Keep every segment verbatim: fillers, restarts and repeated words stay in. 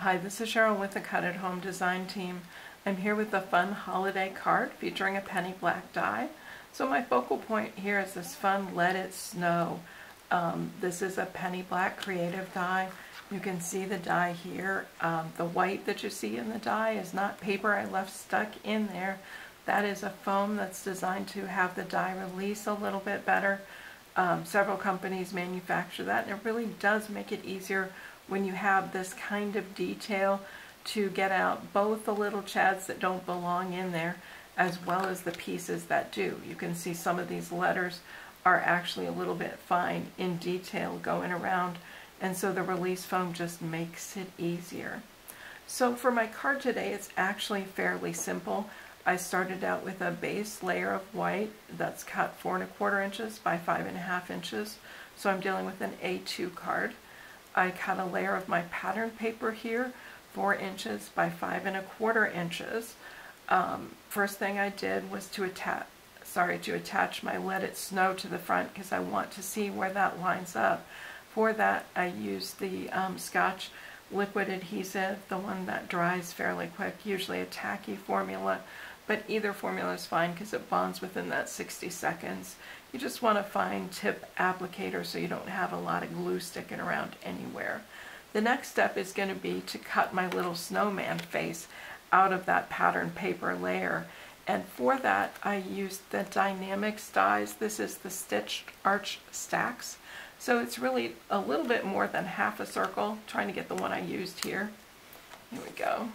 Hi, this is Cheryl with the Cut at Home design team. I'm here with a fun holiday card featuring a penny black die. So my focal point here is this fun Let It Snow. Um, this is a penny black creative die. You can see the die here. Um, the white that you see in the die is not paper I left stuck in there. That is a foam that's designed to have the die release a little bit better. Um, several companies manufacture that, and it really does make it easier when you have this kind of detail to get out both the little chads that don't belong in there as well as the pieces that do. You can see some of these letters are actually a little bit fine in detail going around, and so the release foam just makes it easier. So for my card today, it's actually fairly simple. I started out with a base layer of white that's cut four and a quarter inches by five and a half inches. So I'm dealing with an A two card. I cut a layer of my pattern paper here, four inches by five and a quarter inches. Um, first thing I did was to attach, sorry, to attach my Let It Snow to the front because I want to see where that lines up. For that, I used the um, Scotch liquid adhesive, the one that dries fairly quick, usually a tacky formula, but either formula is fine because it bonds within that sixty seconds. You just want a fine tip applicator so you don't have a lot of glue sticking around anywhere. The next step is going to be to cut my little snowman face out of that pattern paper layer. And for that, I used the Dynamics dies. This is the Stitched Arch Stacks. So it's really a little bit more than half a circle, trying to get the one I used here. Here we go.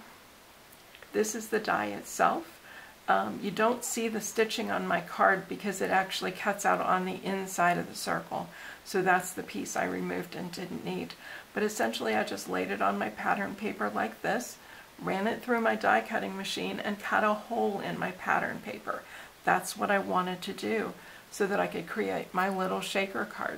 This is the die itself. Um, you don't see the stitching on my card because it actually cuts out on the inside of the circle. So that's the piece I removed and didn't need. But essentially I just laid it on my pattern paper like this, ran it through my die cutting machine, and cut a hole in my pattern paper. That's what I wanted to do so that I could create my little shaker card.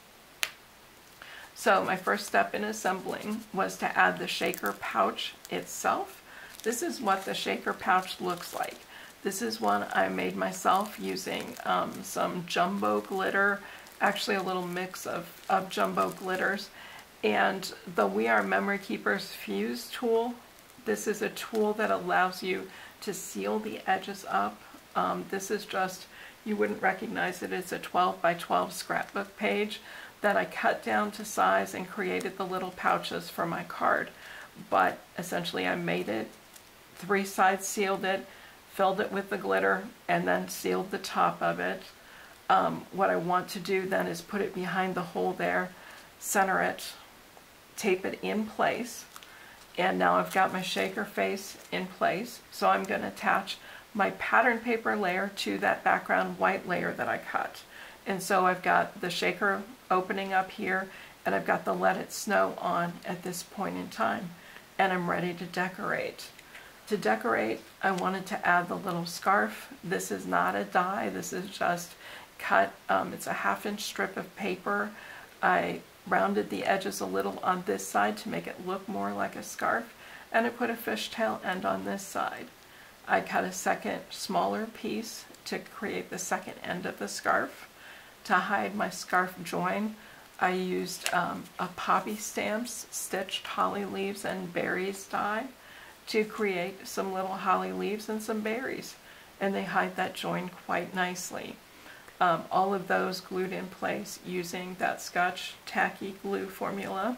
So my first step in assembling was to add the shaker pouch itself. This is what the shaker pouch looks like. This is one I made myself using um, some jumbo glitter, actually a little mix of, of jumbo glitters, and the We Are Memory Keepers Fuse tool. This is a tool that allows you to seal the edges up. Um, this is just, you wouldn't recognize it, it's a twelve by twelve scrapbook page that I cut down to size and created the little pouches for my card. But essentially I made it, three sides sealed it, filled it with the glitter, and then sealed the top of it. Um, what I want to do then is put it behind the hole there, center it, tape it in place, and now I've got my shaker face in place. So I'm going to attach my pattern paper layer to that background white layer that I cut. And so I've got the shaker opening up here, and I've got the Let It Snow on at this point in time, and I'm ready to decorate. To decorate, I wanted to add the little scarf. This is not a die, this is just cut, um, it's a half inch strip of paper. I rounded the edges a little on this side to make it look more like a scarf, and I put a fishtail end on this side. I cut a second smaller piece to create the second end of the scarf. To hide my scarf join, I used um, a Poppy Stamps stitched holly leaves and berries die to create some little holly leaves and some berries, and they hide that join quite nicely. Um, all of those glued in place using that Scotch tacky glue formula.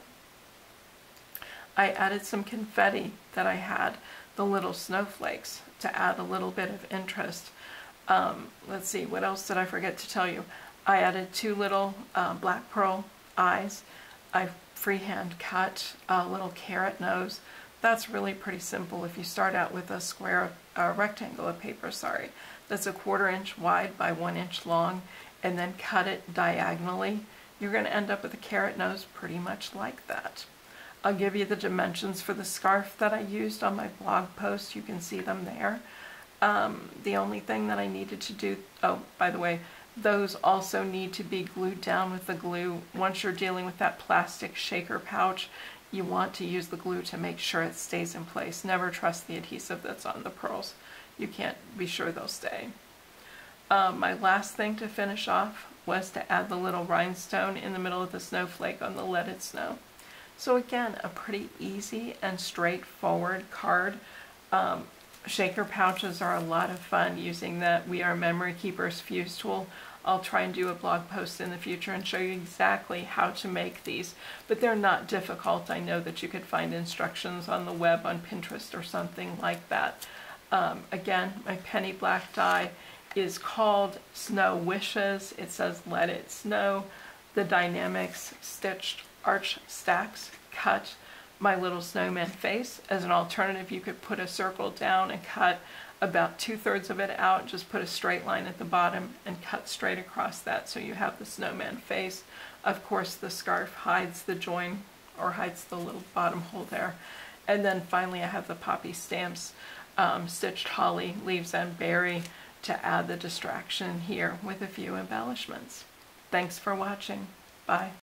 I added some confetti that I had, the little snowflakes, to add a little bit of interest. Um, let's see, what else did I forget to tell you? I added two little uh, black pearl eyes. I freehand cut a little carrot nose. That's really pretty simple. If you start out with a square, a rectangle of paper, sorry, that's a quarter inch wide by one inch long, and then cut it diagonally, you're going to end up with a carrot nose pretty much like that. I'll give you the dimensions for the scarf that I used on my blog post. You can see them there. Um, the only thing that I needed to do, oh, by the way, those also need to be glued down with the glue. Once you're dealing with that plastic shaker pouch, you want to use the glue to make sure it stays in place. Never trust the adhesive that's on the pearls. You can't be sure they'll stay. Um, my last thing to finish off was to add the little rhinestone in the middle of the snowflake on the Let It Snow. So again, a pretty easy and straightforward card. Um, shaker pouches are a lot of fun using the We Are Memory Keepers fuse tool. I'll try and do a blog post in the future and show you exactly how to make these, but they're not difficult. I know that you could find instructions on the web on Pinterest or something like that. Um, again, my penny black die is called Snow Wishes. It says Let It Snow. The Dynamics Stitched Arch Stacks cut my little snowman face. As an alternative, you could put a circle down and cut about two-thirds of it out, just put a straight line at the bottom and cut straight across that so you have the snowman face. Of course, the scarf hides the join or hides the little bottom hole there. And then finally I have the poppy stamps, um, stitched holly, leaves, and berry to add the distraction here with a few embellishments. Thanks for watching. Bye.